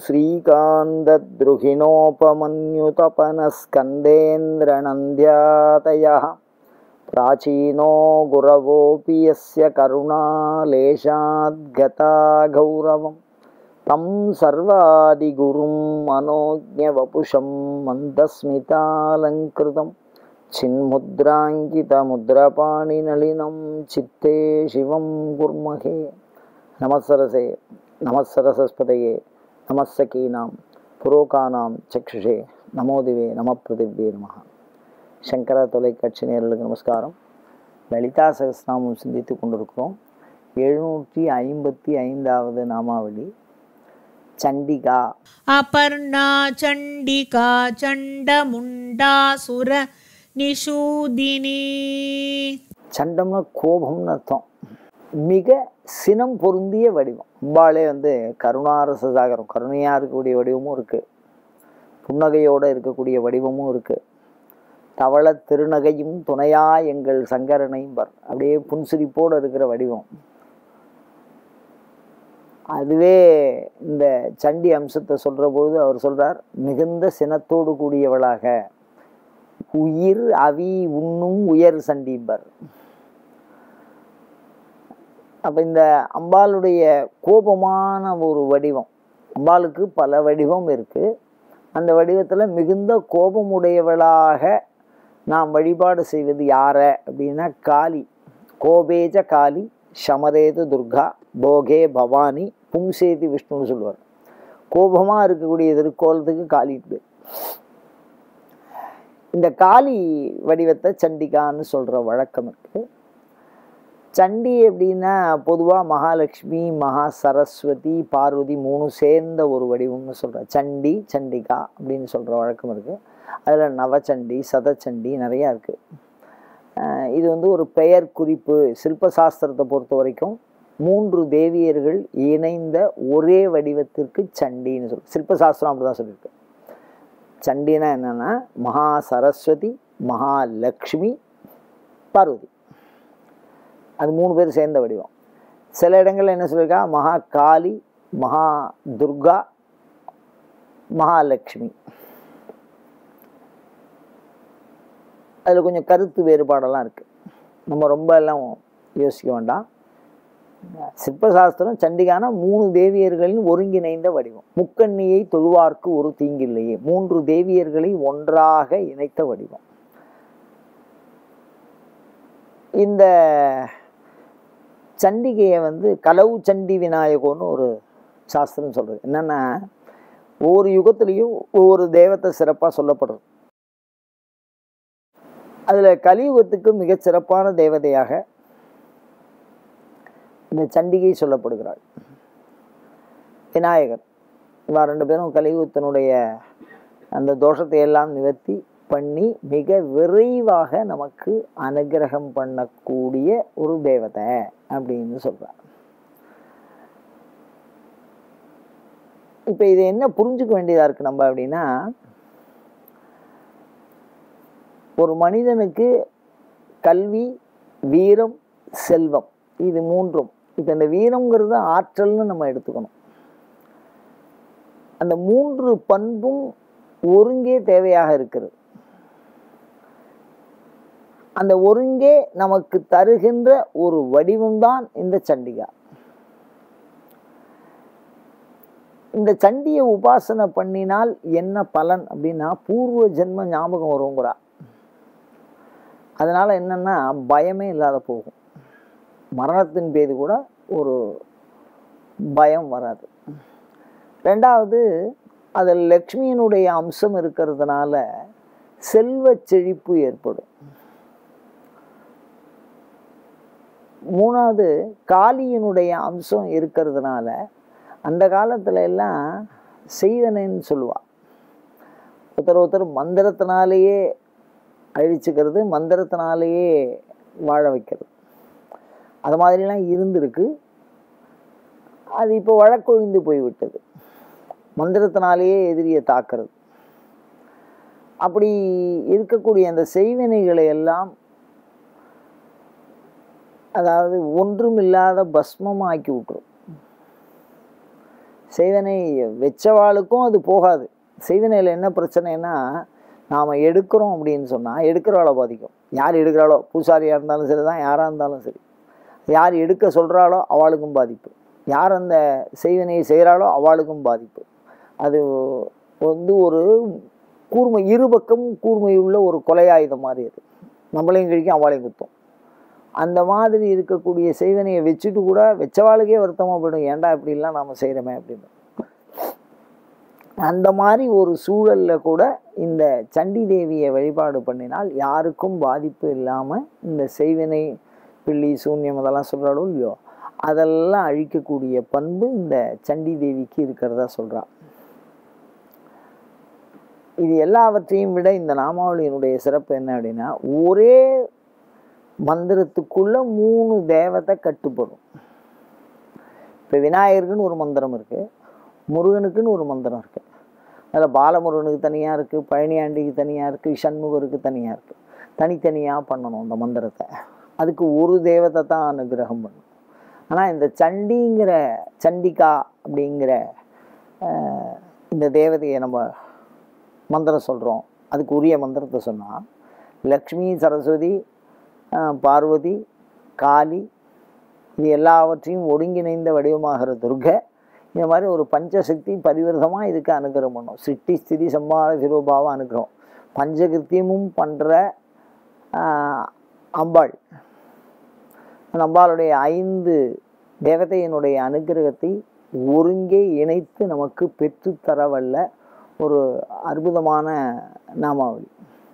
श्रीकान्तद्रुहिणोपमन्युतपनस्कन्देन्द्रनन्द्यातयः प्राचीनो गुरवोऽपि यस्य करुणालेशाद्गता गौरवं तं सर्वादिगुरुं मनोज्ञवपुषं मन्दस्मितालङ्कृतं चिन्मुद्राङ्कितमुद्रपाणिनलिनं चित्ते शिवं कुर्महे। நமஸ்ஸரசே நமஸ்ஸரசஸ்பதயே நமஸ்ஸகீனாம் புரோகானாம் சக்ஷுஷே நமோதிவே நம பிருதிவே நம. சங்கர தொலைக்காட்சி நேயர்களுக்கு நமஸ்காரம். லலிதா சகஸ்ரநாமம் சிந்தித்து கொண்டிருக்கிறோம். 755வது நாமாவளி சண்டிகா. அபர்ணா சண்டிகா சண்டமுண்டாசுர நிஷூதினி. சண்டம்னா கோபம்னு அர்த்தம். மிக சினம் பொருந்திய வடிவம். அம்பாளே கருணாரச சாகரம், கருணையாக இருக்கக்கூடிய வடிவமும் இருக்குது, புன்னகையோடு இருக்கக்கூடிய வடிவமும் இருக்குது. தவள திருநகையும் துணையா எங்கள் சங்கரனையும் பர், அப்படியே புன்சிரிப்போடு இருக்கிற வடிவம். அதுவே இந்த சண்டி அம்சத்தை சொல்கிற பொழுது அவர் சொல்கிறார், மிகுந்த சினத்தோடு கூடியவளாக உயிர் அவி உண்ணும் உயர் சண்டிம்பர். அப்போ இந்த அம்பாளுடைய கோபமான ஒரு வடிவம், அம்பாளுக்கு பல வடிவம் இருக்குது. அந்த வடிவத்தில் மிகுந்த கோபமுடையவளாக நாம் வழிபாடு செய்வது யாரை அப்படின்னா காளி. கோபேஜ காளி சமரேது துர்கா போகே பவானி பும்சேதி விஷ்ணுன்னு சொல்லுவார். கோபமாக இருக்கக்கூடிய திருக்கோலத்துக்கு காளிட்டு. இந்த காளி வடிவத்தை சண்டிகான்னு சொல்கிற வழக்கம் இருக்குது. சண்டி அப்படின்னா பொதுவாக மகாலட்சுமி, மகா சரஸ்வதி, பார்வதி மூணு சேர்ந்த ஒரு வடிவம்னு சொல்கிறார். சண்டி சண்டிகா அப்படின்னு சொல்கிற வழக்கம் இருக்குது. அதில் நவச்சண்டி, சதச்சண்டி நிறையா இருக்குது. இது ஒரு பெயர் குறிப்பு. சில்பசாஸ்திரத்தை பொறுத்த வரைக்கும் 3 தேவியர்கள் இணைந்த ஒரே வடிவத்திற்கு சண்டின்னு சொல்லு. சில்பசாஸ்திரம் அப்படி தான் சொல்லியிருக்கு. சண்டினா என்னென்னா மகா சரஸ்வதி, மகாலட்சுமி, பார்வதி, அது 3 பேர் சேர்ந்த வடிவம். சில இடங்கள்ல என்ன சொல்லியிருக்கா, மகா காளி, மகா துர்கா, மகாலட்சுமி. அதில் கொஞ்சம் கருத்து வேறுபாடெல்லாம் இருக்குது. நம்ம ரொம்ப எல்லாம் யோசிக்க வேண்டாம். சிற்பசாஸ்திரம் சண்டிகான 3 தேவியர்களின் ஒருங்கிணைந்த வடிவம். முக்கண்ணியை தொழுவார்க்கு ஒரு தீங்கில்லையே, 3 தேவியர்களை ஒன்றாக இணைத்த வடிவம். இந்த சண்டிகையை கலவு சண்டி விநாயகோன்னு ஒரு சாஸ்திரம் சொல்கிறது. என்னென்னா ஒவ்வொரு யுகத்துலேயும் ஒவ்வொரு தெய்வத்தை சிறப்பாக சொல்லப்படுறது. அதில் கலியுகத்துக்கு மிகச் சிறப்பான தேவதையாக இந்த சண்டிகை சொல்லப்படுகிறாள். விநாயகர், இவா 2 பேரும் கலியுகத்தினுடைய அந்த தோஷத்தை எல்லாம் நிவர்த்தி பண்ணி மிக விரைவாக நமக்கு அனுகிரகம் பண்ணக்கூடிய ஒரு தேவதை அப்படின்னு சொல்றார். இப்போ இதை என்ன புரிஞ்சுக்க வேண்டியதா இருக்கு நம்ம அப்படின்னா, ஒரு மனிதனுக்கு கல்வி, வீரம், செல்வம், இது 3ம். இப்போ இந்த வீரம்ங்கிறது ஆற்றல்னு நம்ம எடுத்துக்கணும். அந்த 3 பண்பும் ஒருங்கே தேவையாக இருக்கிறது. அந்த ஒருங்கே நமக்கு தருகின்ற ஒரு வடிவம்தான் இந்த சண்டிகா. இந்த சண்டியை உபாசனை பண்ணினால் என்ன பலன் அப்படின்னா, பூர்வ ஜென்ம ஞாபகம் வருங்கிறா. அதனால என்னன்னா பயமே இல்லாத போகும். மரணத்தின் பேது கூட ஒரு பயம் வராது. 2வது, அதில் லக்ஷ்மியினுடைய அம்சம் இருக்கிறதுனால செல்வ செழிப்பு ஏற்படும். 3வது, காளியினுடைய அம்சம் இருக்கிறதுனால அந்த காலத்துல எல்லாம் செய்வனேன்னு சொல்லுவா. ஒருத்தர் மந்திரத்தினாலேயே அழிச்சுக்கிறது, மந்திரத்தினாலேயே வாழ வைக்கிறது, அது மாதிரிலாம் இருந்திருக்கு. அது இப்போ வழக்கொழிந்து போய்விட்டது. மந்திரத்தினாலேயே எதிரியை தாக்குறது. அப்படி இருக்கக்கூடிய அந்த செய்வினைகளை எல்லாம், அதாவது ஒன்றுமில்லாத பஸ்மமாக்கி விட்டுரும். செய்வனை வச்சவாளுக்கும் அது போகாது. செய்வனையில் என்ன பிரச்சனைன்னா, நாம் எடுக்கிறோம் அப்படின்னு சொன்னால் எடுக்கிறவாளை பாதிக்கும். யார் எடுக்கிறாளோ, பூசாரியாக இருந்தாலும் சரி தான், யாராக இருந்தாலும் சரி, யார் எடுக்க சொல்கிறாளோ அவளுக்கும் பாதிப்பு, யார் அந்த செய்வனையை செய்கிறாளோ அவளுக்கும் பாதிப்பு. அது வந்து ஒரு கூர்மை, இருபக்கமும் கூர்மையுள்ள ஒரு கொலையாயுதம் மாதிரி. அது நம்மளையும் கழிக்கும், அவளையும் குத்தும். அந்த மாதிரி இருக்கக்கூடிய செய்வனையை வச்சுட்டு கூட வச்சவாளுக்கே வருத்தமாக போயிடும், ஏன்டா இப்படிலாம் நாம் செய்கிறோமே அப்படின்னு. அந்த மாதிரி ஒரு சூழலில் கூட இந்த சண்டி தேவியை வழிபாடு பண்ணினால் யாருக்கும் பாதிப்பு இல்லாமல் இந்த செய்வினை, பில்லி, சூன்யம் அதெல்லாம் சொல்கிறாளோ இல்லையோ, அதெல்லாம் அழிக்கக்கூடிய பண்பு இந்த சண்டி தேவிக்கு இருக்கிறதா சொல்கிறாள். இது எல்லாவற்றையும் விட இந்த நாமாவளியினுடைய சிறப்பு என்ன அப்படின்னா, ஒரே மந்திரத்துக்குள்ள 3 தேவதை கட்டுப்படும். இப்போ விநாயகருக்குன்னு ஒரு மந்திரம் இருக்குது, முருகனுக்குன்னு ஒரு மந்திரம் இருக்குது. அதில் பாலமுருகனுக்கு தனியாக இருக்குது, பழனியாண்டிக்கு தனியாக இருக்குது, சண்முகருக்கு தனியாக இருக்குது. தனித்தனியாக பண்ணணும் அந்த மந்திரத்தை. அதுக்கு ஒரு தேவதை தான் அனுகிரகம் பண்ணணும். ஆனால் இந்த சண்டிங்கிற, சண்டிகா அப்படிங்கிற இந்த தேவதையை நம்ம மந்திரம் சொல்கிறோம். அதுக்கு உரிய மந்திரத்தை சொன்னால் லக்ஷ்மி, சரஸ்வதி, பார்வதி, காளி, இது எல்லாவற்றையும் ஒருங்கிணைந்த வடிவமாகிற துர்கை, இந்த மாதிரி ஒரு பஞ்சசக்தி பரிவிரதமாக இதுக்கு அனுகிரகம் பண்ணும். சிட்டி, ஸ்திதி, சம்பார, சிரோபாவம் அனுகிரகம். பஞ்சகிருத்தியமும் பண்ணுற அம்பாள். அந்த அம்பாளுடைய 5 தேவதையினுடைய அனுகிரகத்தை ஒருங்கே இணைத்து நமக்கு பெற்றுத்தரவல்ல ஒரு அற்புதமான நாமாவளி.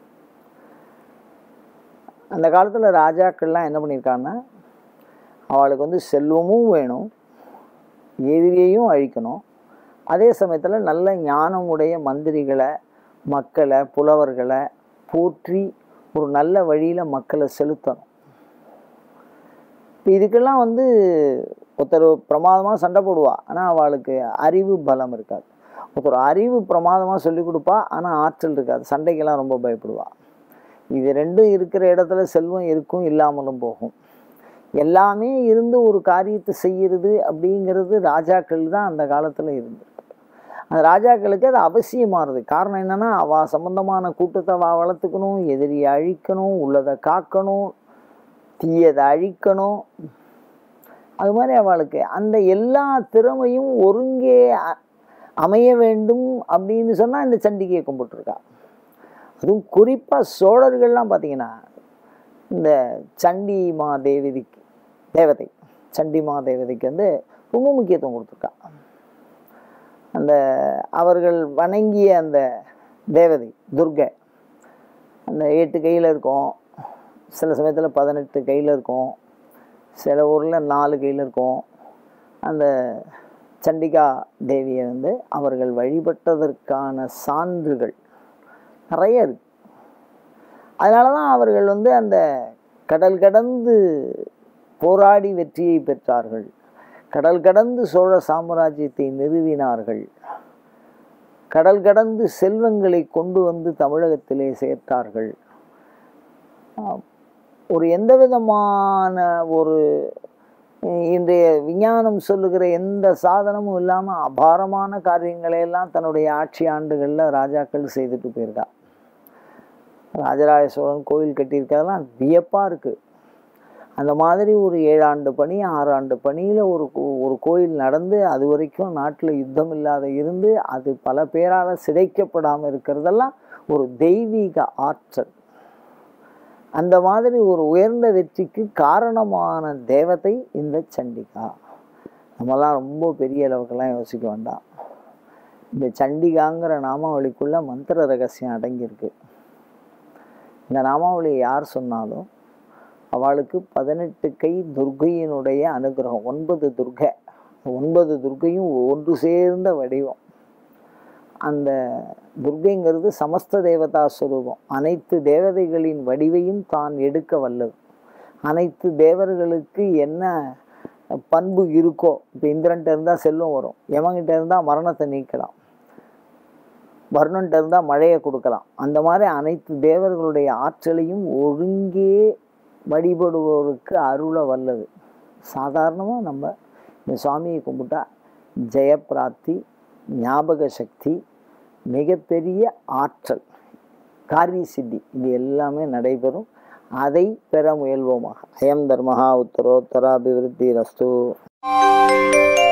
அந்த காலத்தில் ராஜாக்கள்லாம் என்ன பண்ணியிருக்காங்கன்னா, அவளுக்கு வந்து செல்வமும் வேணும், எதிரியையும் அழிக்கணும், அதே சமயத்தில் நல்ல ஞானமுடைய மந்திரிகளை, மக்களை, புலவர்களை போற்றி ஒரு நல்ல வழியில் மக்களை செலுத்தணும். இப்போ இதுக்கெல்லாம் வந்து ஒருத்தர் பிரமாதமாக சண்டை போடுவா, ஆனால் அவளுக்கு அறிவு பலம் இருக்காது. ஒருத்தர் அறிவு பிரமாதமாக சொல்லிக் கொடுப்பா, ஆனால் ஆற்றல் இருக்காது, சண்டைக்கெல்லாம் ரொம்ப பயப்படுவா. இது ரெண்டும் இருக்கிற இடத்துல செல்வம் இருக்கும், இல்லாமலும் போகும். எல்லாமே இருந்து ஒரு காரியத்தை செய்கிறது அப்படிங்கிறது ராஜாக்கள் தான் அந்த காலத்தில் இருந்திருக்கு. அந்த ராஜாக்களுக்கு அது அவசியமானது. காரணம் என்னென்னா, அவள் சம்பந்தமான கூட்டத்தை வளர்த்துக்கணும், எதிரியை அழிக்கணும், உள்ளதை காக்கணும், தீயதை அழிக்கணும். அது மாதிரி அவளுக்கு அந்த எல்லா திறமையும் ஒருங்கே அமைய வேண்டும் அப்படின்னு சொன்னால் இந்த சண்டிகையை கும்பிட்டுருக்கா. அதுவும் குறிப்பாக சோழர்கள்லாம் பார்த்திங்கன்னா இந்த சண்டி தேவதை சண்டி தேவதைக்கு வந்து ரொம்ப முக்கியத்துவம் கொடுத்துருக்கா. அந்த அவர்கள் வணங்கிய அந்த தேவதை துர்கை அந்த 8 கையில் இருக்கும், சில சமயத்தில் 18 கையில் இருக்கும், சில ஊரில் 4 கையில் இருக்கும். அந்த சண்டிகா தேவியை வந்து அவர்கள் வழிபட்டதற்கான சான்றுகள் நிறைய இருக்கு. அதனால தான் அவர்கள் வந்து அந்த கடல் கடந்து போராடி வெற்றியை பெற்றார்கள், கடல் கடந்து சோழ சாம்ராஜ்யத்தை நிறுவினார்கள், கடல் கடந்து செல்வங்களை கொண்டு வந்து தமிழகத்திலே சேர்த்தார்கள். ஒரு எந்த விதமான ஒரு இன்றைய விஞ்ஞானம் சொல்லுகிற எந்த சாதனமும் இல்லாமல் அபாரமான காரியங்களையெல்லாம் தன்னுடைய ஆட்சி ஆண்டுகளில் ராஜாக்கள் செய்துட்டு போயிருக்கா. ராஜராஜ சோழன் கோயில் கட்டியிருக்கிறதெல்லாம் வியப்பாக இருக்குது. அந்த மாதிரி ஒரு 7 ஆண்டு பணி, 6 ஆண்டு பணியில் ஒரு கோயில் நடந்து அது வரைக்கும் நாட்டில் யுத்தம் இல்லாத இருந்து அது பல பேரால் சிதைக்கப்படாமல் இருக்கிறதெல்லாம் ஒரு தெய்வீக ஆற்றல். அந்த மாதிரி ஒரு உயர்ந்த வெற்றிக்கு காரணமான தேவதை இந்த சண்டிகா. நம்மலாம் ரொம்ப பெரிய அளவுக்கெல்லாம் யோசிக்க வேண்டாம். இந்த சண்டிகாங்கிற நாமாவளிக்குள்ள மந்திர ரகசியம் அடங்கியிருக்கு. இந்த நாமாவளியை யார் சொன்னாலும் அவளுக்கு 18 கை துர்கையினுடைய அனுகிரகம். 9 துர்கை, 9 துர்கையும் ஒன்று சேர்ந்த வடிவம். அந்த துர்கைங்கிறது சமஸ்த தேவதா ஸ்வரூபம். அனைத்து தேவதைகளின் வடிவையும் தான் எடுக்க வல்லது. அனைத்து தேவர்களுக்கு என்ன பண்பு இருக்கோ, இப்போ இந்திரன்ட்ட இருந்தால் செல்வம் வரும், யமன்கிட்ட இருந்தால் மரணத்தை நீக்கலாம், வருணன்ட்ட இருந்தால் மழையை கொடுக்கலாம். அந்த மாதிரி அனைத்து தேவர்களுடைய ஆற்றலையும் ஒருங்கே வழிபடுவோருக்கு அருள வல்லது. சாதாரணமாக நம்ம இந்த சுவாமியை கும்பிட்டா ஜெயப்பிராப்தி, ஞாபக சக்தி, மிகப்பெரிய ஆற்றல், காரிய சித்தி, இது எல்லாமே நடைபெறும். அதை பெற முயல்வோமாக. அயம் தர்மஹா உத்தரோத்தராபிவிருத்தி ரஸ்து.